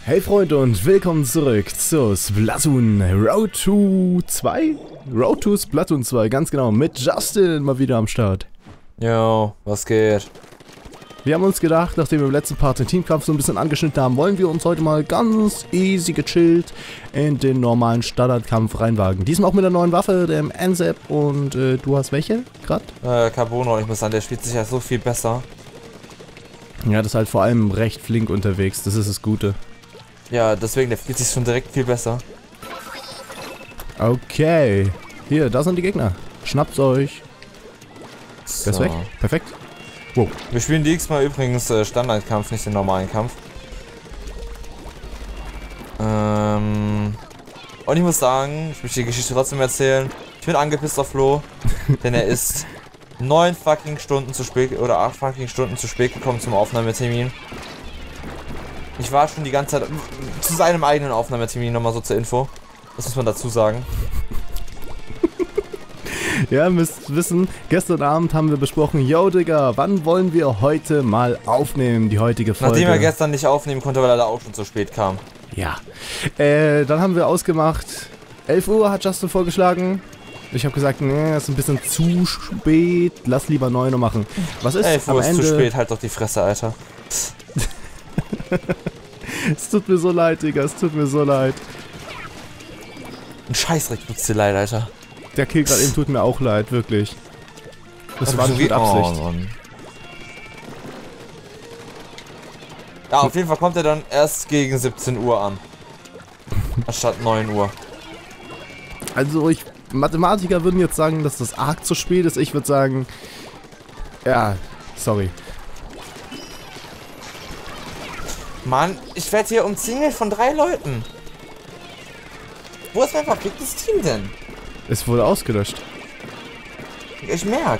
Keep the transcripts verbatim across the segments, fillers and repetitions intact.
Hey Freunde und willkommen zurück zu Splatoon Road to zwei? Road to Splatoon zwei, ganz genau, mit Justin mal wieder am Start. Jo, was geht? Wir haben uns gedacht, nachdem wir im letzten Part den Teamkampf so ein bisschen angeschnitten haben, wollen wir uns heute mal ganz easy gechillt in den normalen Standardkampf reinwagen. Diesmal auch mit der neuen Waffe, dem N Z E P, und äh, du hast welche gerade? Äh, Carbono, ich muss sagen, der spielt sich ja so viel besser. Ja, das ist halt vor allem recht flink unterwegs, das ist das Gute. Ja, deswegen, der spielt sich schon direkt viel besser. Okay, hier, da sind die Gegner. Schnappt's euch. So. Der ist weg, perfekt. Wow. Wir spielen diesmal übrigens äh, Standardkampf, nicht den normalen Kampf. Ähm... Und ich muss sagen, ich möchte die Geschichte trotzdem erzählen. Ich bin angepisst auf Flo, denn er ist neun fucking Stunden zu spät oder acht fucking Stunden zu spät gekommen zum Aufnahmetermin. Ich war schon die ganze Zeit zu seinem eigenen Aufnahmetermin, nochmal so zur Info. Das muss man dazu sagen. Ja, ihr müsst wissen, gestern Abend haben wir besprochen, yo Digga, wann wollen wir heute mal aufnehmen, die heutige Folge? Nachdem er gestern nicht aufnehmen konnte, weil er da auch schon zu spät kam. Ja. Äh, dann haben wir ausgemacht, elf Uhr hat Justin vorgeschlagen. Ich habe gesagt, nee, ist ein bisschen zu spät, lass lieber neun Uhr machen. Was ist elf Uhr am ist Ende? zu spät, halt doch die Fresse, Alter. Es tut mir so leid, Digga, es tut mir so leid. Ein Scheißdreck tut's dir leid, Alter. Der Kill gerade eben tut mir auch leid, wirklich. Das Also war nicht mit Absicht. Oh, Mann. Ja, auf jeden Fall kommt er dann erst gegen siebzehn Uhr an. Anstatt neun Uhr. Also ich, Mathematiker würden jetzt sagen, dass das arg zu spät ist. Ich würde sagen, ja, sorry. Mann, ich werde hier umzingelt von drei Leuten. Wo ist mein verficktes Team denn? Es wurde ausgelöscht. Ich merk.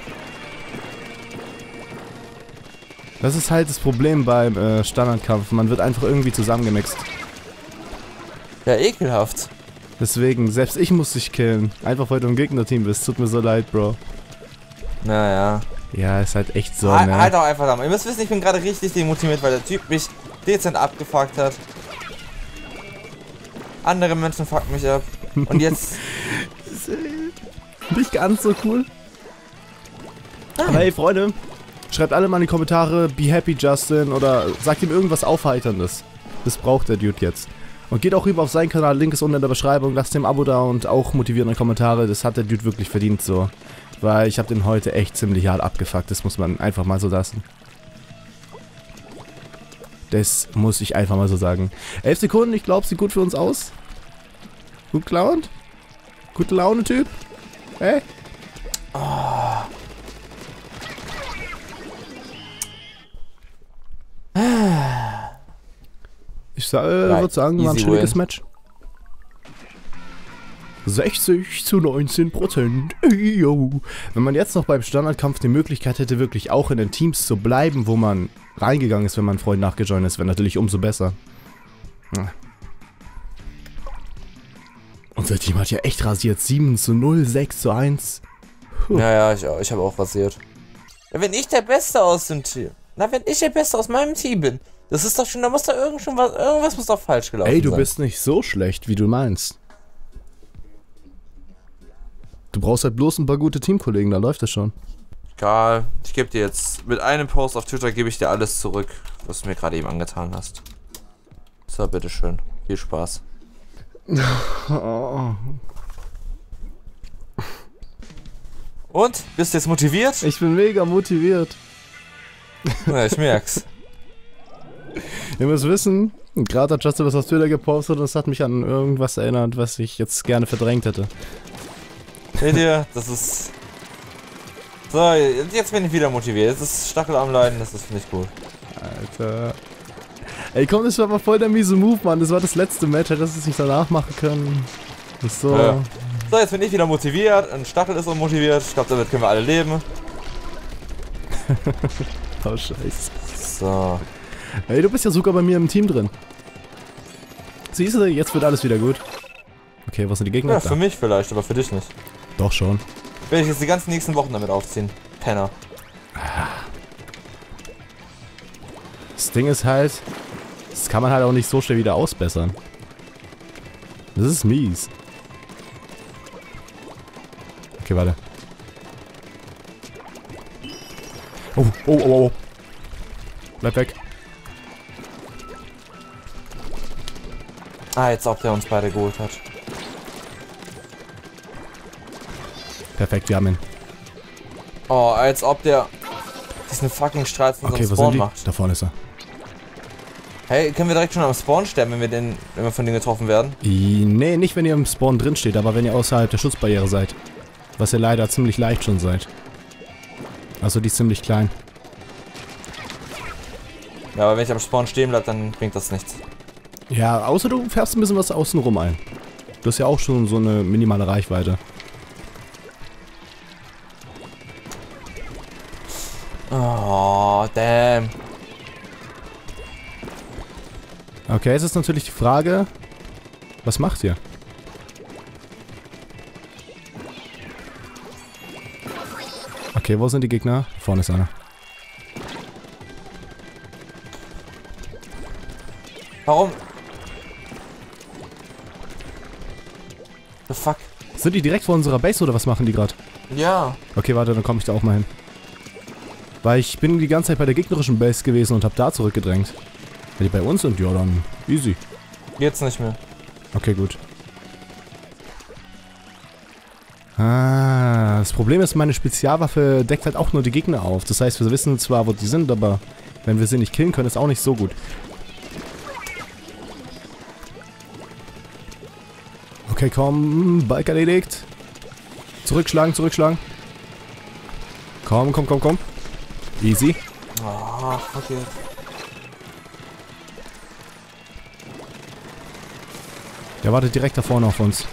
Das ist halt das Problem beim äh, Standardkampf. Man wird einfach irgendwie zusammengemixt. Ja, ekelhaft. Deswegen, selbst ich muss dich killen. Einfach weil du im Gegnerteam bist. Tut mir so leid, Bro. Naja. Ja, ist halt echt so, Halt, ne? halt doch einfach da mal. Ihr müsst wissen, ich bin gerade richtig demotiviert, weil der Typ mich dezent abgefuckt hat. Andere Menschen fucken mich ab. Und jetzt... Nicht ganz so cool. Nein. Aber hey, Freunde, schreibt alle mal in die Kommentare, be happy Justin, oder sagt ihm irgendwas Aufheiterndes. Das braucht der Dude jetzt. Und geht auch rüber auf seinen Kanal, Link ist unten in der Beschreibung, lasst ihm ein Abo da und auch motivierende Kommentare, das hat der Dude wirklich verdient so. Weil ich habe den heute echt ziemlich hart abgefuckt, das muss man einfach mal so lassen. Das muss ich einfach mal so sagen. elf Sekunden, ich glaube, sieht gut für uns aus. Gut gelaunt? Gute Laune, Typ? Hey? Oh. Ich sa äh, würde sagen, war ein chilliges Match. sechzig zu neunzehn Prozent. Wenn man jetzt noch beim Standardkampf die Möglichkeit hätte, wirklich auch in den Teams zu bleiben, wo man reingegangen ist, wenn man Freund nachgejoint ist, wäre natürlich umso besser. Ja. Unser Team hat ja echt rasiert. sieben zu null, sechs zu eins. Puh. Ja, ja, ich, ich habe auch rasiert. Ja, wenn ich der Beste aus dem Team... Na, wenn ich der Beste aus meinem Team bin, das ist doch schon... Da muss da irgend schon was... Irgendwas muss doch falsch gelaufen sein. Ey, du bist nicht so schlecht, wie du meinst. Du brauchst halt bloß ein paar gute Teamkollegen, da läuft das schon. Egal, ich gebe dir jetzt... Mit einem Post auf Twitter gebe ich dir alles zurück, was du mir gerade eben angetan hast. So, bitteschön. Viel Spaß. Oh. Und? Bist du jetzt motiviert? Ich bin mega motiviert. Ja, ich merk's. Ihr müsst wissen, gerade hat Justin was auf Twitter gepostet und es hat mich an irgendwas erinnert, was ich jetzt gerne verdrängt hätte. Seht ihr, das ist... So, jetzt bin ich wieder motiviert. Jetzt ist Stachel am Leiden, das ist nicht gut. Alter. Ey komm, das war mal voll der miese Move, Mann. Das war das letzte Match, hättest du es nicht danach machen können. Das ist so... Ja. So, jetzt bin ich wieder motiviert und Stachel ist unmotiviert. Ich glaube, damit können wir alle leben. Oh, scheiße. So. Ey, du bist ja sogar bei mir im Team drin. Siehst du, jetzt wird alles wieder gut. Okay, was sind die Gegner? Ja, für mich vielleicht, aber für dich nicht. Doch schon. Werde ich jetzt die ganzen nächsten Wochen damit aufziehen. Penner. Das Ding ist halt, Das kann man halt auch nicht so schnell wieder ausbessern. Das ist mies. Okay, warte. Oh, oh, oh, oh. Bleib weg. Ah, jetzt ob der uns beide geholt hat. Perfekt, wir haben ihn. Oh, als ob der diesen fucking Streit von Okay, unserem wo Spawn sind die? macht. Da vorne ist er. Hey, können wir direkt schon am Spawn sterben, wenn wir, den, wenn wir von denen getroffen werden? I, nee, nicht wenn ihr im Spawn drin steht, aber wenn ihr außerhalb der Schutzbarriere seid. Was ihr leider ziemlich leicht schon seid. Also die ist ziemlich klein. Ja, aber wenn ich am Spawn stehen bleibe, dann bringt das nichts. Ja, außer du fährst ein bisschen was außenrum ein. Du hast ja auch schon so eine minimale Reichweite. Oh, damn. Okay, jetzt ist natürlich die Frage, was macht ihr? Okay, wo sind die Gegner? Vorne ist einer. Warum? The fuck? Sind die direkt vor unserer Base oder was machen die gerade? Ja. Okay, warte, dann komme ich da auch mal hin. Weil ich bin die ganze Zeit bei der gegnerischen Base gewesen und habe da zurückgedrängt. Wenn die bei uns sind, ja dann easy. Jetzt nicht mehr. Okay, gut. Ah, das Problem ist, meine Spezialwaffe deckt halt auch nur die Gegner auf. Das heißt, wir wissen zwar, wo die sind, aber wenn wir sie nicht killen können, ist auch nicht so gut. Okay, komm, Bike erledigt. Zurückschlagen, zurückschlagen. Komm, komm, komm, komm. Easy. Oh, fuck it. Der wartet direkt da vorne auf uns.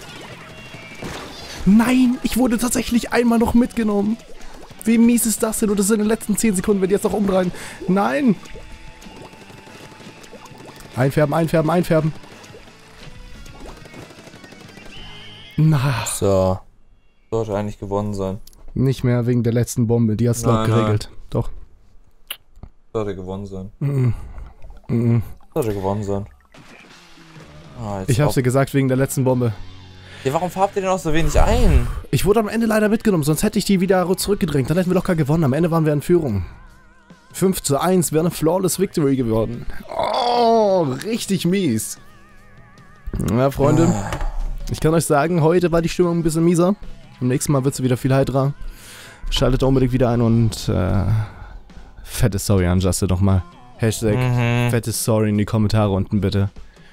Nein, ich wurde tatsächlich einmal noch mitgenommen. Wie mies ist das denn? Und das ist in den letzten zehn Sekunden, wenn die jetzt noch umdrehen. Nein. Einfärben, einfärben, einfärben. Na, So. Sollte eigentlich gewonnen sein. nicht mehr wegen der letzten Bombe. Die hat's laut Nein, geregelt. Doch. Sollte gewonnen sein. Mm, mm. Sollte gewonnen sein. Ah, jetzt Ich hab's ob- dir gesagt, wegen der letzten Bombe. Ja, warum farbt ihr denn auch so wenig ein? Ich wurde am Ende leider mitgenommen, sonst hätte ich die wieder zurückgedrängt. Dann hätten wir locker gewonnen. Am Ende waren wir in Führung. fünf zu eins wäre eine Flawless Victory geworden. Oh, richtig mies. Ja, Freunde, ich kann euch sagen, heute war die Stimmung ein bisschen mieser. Beim nächsten Mal wird sie wieder viel heiterer. Schaltet da unbedingt wieder ein und äh, fette Sorry an Justin nochmal. Hashtag Mhm. fette Sorry in die Kommentare unten bitte.